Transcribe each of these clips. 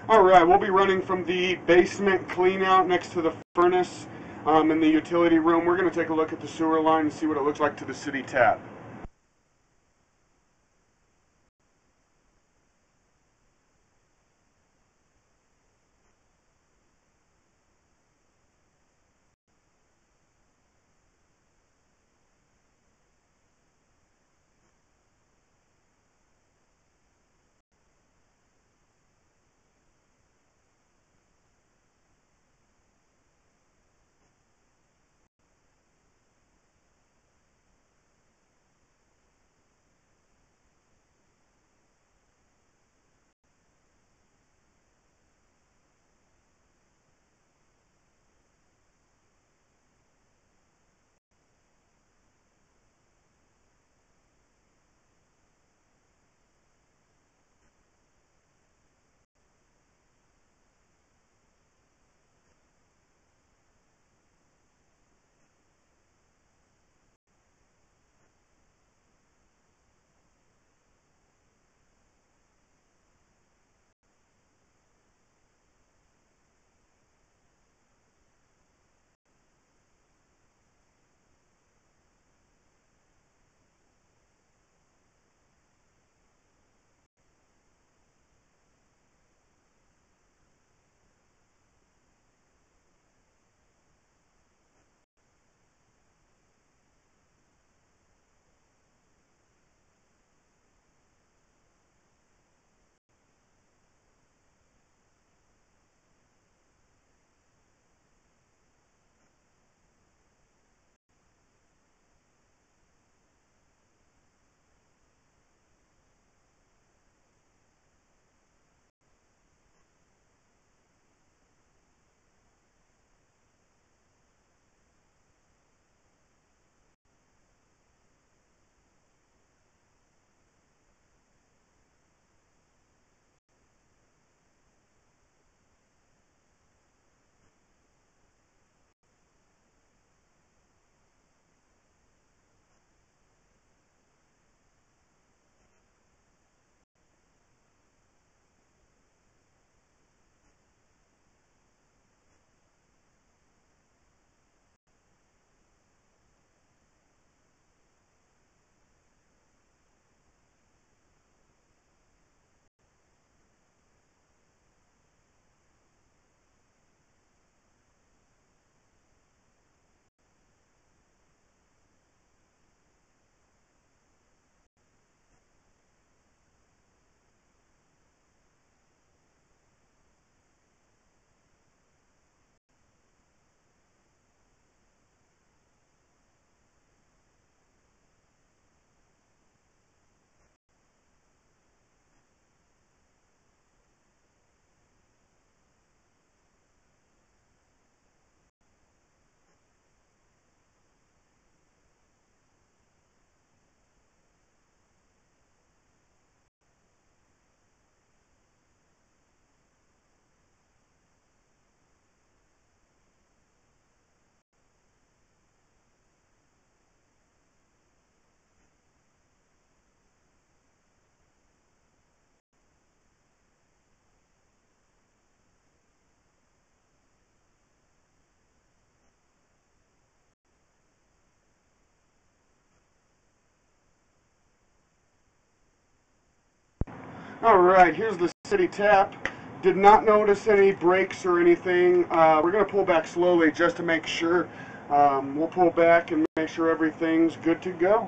All right, we'll be running from the basement clean out next to the furnace in the utility room. We're going to take a look at the sewer line and see what it looks like to the city tap. All right, here's the city tap. Did not notice any breaks or anything. We're going to pull back slowly just to make sure. We'll pull back and make sure everything's good to go.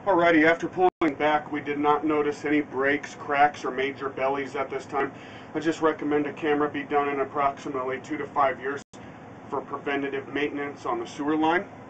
Alrighty, after pulling back, we did not notice any breaks, cracks, or major bellies at this time. I just recommend a camera be done in approximately 2 to 5 years for preventative maintenance on the sewer line.